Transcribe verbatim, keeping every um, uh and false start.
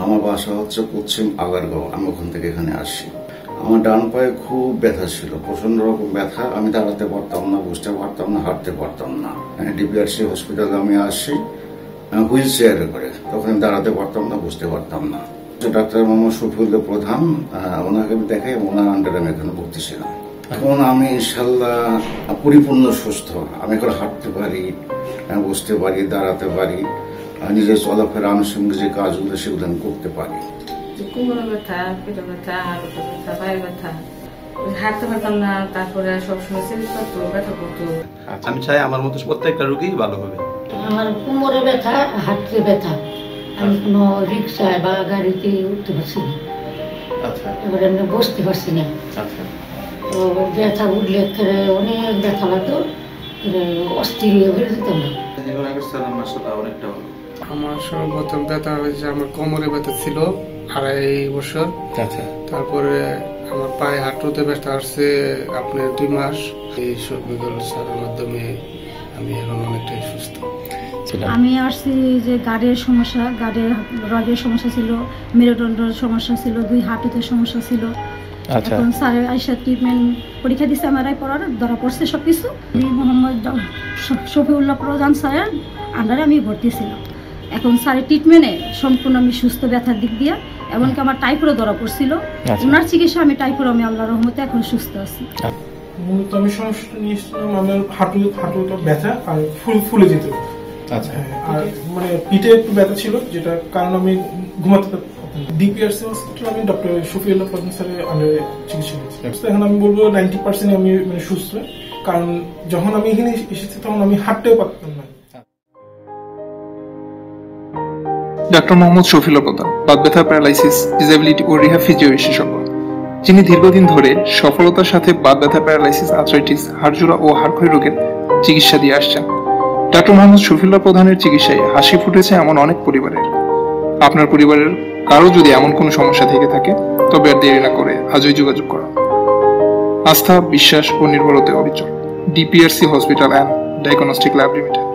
আমার বাসা হচ্ছে পশ্চিম আগারগাঁও। আমি ওখান থেকে এখানে আসি। আমার ডান পায়ে খুব ব্যথা ছিল, প্রচন্ড রকম ব্যথা। আমি দাঁড়াতে পারতাম না, বসতে পারতাম না, হাঁটতে পারতাম না। ডিপিআরসি হসপিটালে আমি আসি হুইল চেয়ারে করে, তখন আমি দাঁড়াতে পারতাম না, বসতে পারতাম না। ডাক্তার মোহাম্মদ শফিউল্লাহ প্রধান, ওনাকে আমি দেখাই, ওনার আন্ডারে আমি এখানে ভর্তি ছিলাম। এখন আমি ইনশাল্লাহ পরিপূর্ণ সুস্থ। আমি এখন হাঁটতে পারি, বসতে পারি, দাঁড়াতে পারি, নিজের চলাফেরা আনুষঙ্গিক যে কাজগুলো সেগুলো আমি করতে পারি। কোমরে ব্যথা, পেটে ব্যথা, হাড়ে ব্যথা, পায়ে ব্যথা, হাঁটতে পারতাম না, তারপরে সবসময় শরীর করতো, ব্যথা করতো। আমি চাই আমার মতো প্রত্যেকটা রোগী ভালো হবে। আমার কোমরে ব্যথা, হাঁটতে ব্যথা, আমি কোনো রিক্সায় বা গাড়িতে উঠতে পারছি না। আচ্ছা, এবার আমি বসতে পারছি না। আচ্ছা, তো ব্যথা উঠলে অনেক ব্যথা লাগতো, অস্থির হয়ে বেড়ে যেতাম না। অনেকটা আমার সর্বপ্রথম ব্যথা হয়েছে, আমার কোমরে ব্যথা ছিল আড়াই বছর। আচ্ছা, তারপরে আমার পায়ে হাঁটুতে ব্যথা আসছে আপনার দুই মাস। এই সবগুলো সারার মাধ্যমে আমি এখন অনেকটাই সুস্থ। আমি আসছি যে গাড়ির সমস্যা, গাড়ির রগের সমস্যা ছিল, মেরুদণ্ডের সমস্যা ছিল, দুই হাঁটুতে সমস্যা ছিল। এখন স্যারের আইসা ট্রিটমেন্ট পরীক্ষা দিচ্ছে, এমআরআই পড়ার ধরা পড়ছে সবকিছু। মোহাম্মদ শফিউল্লাহ প্রধান স্যারের আন্ডারে আমি ভর্তি ছিলাম। এখন স্যারের ট্রিটমেন্টে সম্পূর্ণ আমি সুস্থ, ব্যথার দিক দিয়ে। এমনকি আমার টাইফয়েড ধরা পড়ছিল, ওনার চিকিৎসা আমি টাইফয়েড আমি আল্লাহর রহমতে এখন সুস্থ আছি। মূলত আমি সমস্যাটা নিয়েছিলাম আমার হাঁটু হাঁটুটা ব্যথা আর ফুল ফুলে যেত। আচ্ছা, আর মানে পিঠে একটু ব্যথা ছিল, যেটা কারণ আমি ঘুমাতে ডিপিআরসি হসপিটাল আমি ডক্টর শফিউল্লাহ প্রধান স্যারের আন্ডারে চিকিৎসা নিয়েছি। এখন আমি বলবো নাইনটি পার্সেন্ট আমি মানে সুস্থ, কারণ যখন আমি এখানে এসেছি তখন আমি হাঁটতেও পারতাম না। ডাক্তার মোহাম্মদ শফিউল্লাহ প্রধান বাত ব্যথা, প্যারালাইসিস, ডিসএবিলিটি ও রিহ্যাব ফিজিও বিশেষজ্ঞ, যিনি দীর্ঘদিন ধরে সফলতার সাথে বাত ব্যথা, প্যারালাইসিস, আর্থ্রাইটিস, হাড়জোড়া ও হাড়ক্ষয় রোগের চিকিৎসা দিয়ে আসছেন। ডাক্তার মোহাম্মদ শফিউল্লাহ প্রধানের চিকিৎসায় হাসি ফুটেছে এমন অনেক পরিবারের। আপনার পরিবারের কারো যদি এমন কোনো সমস্যা থেকে থাকে, তবে আর দেরি না করে আজই যোগাযোগ করুন। আস্থা, বিশ্বাস ও নির্ভরতায় অবিচল DPRC hospital and diagnostic lab limited.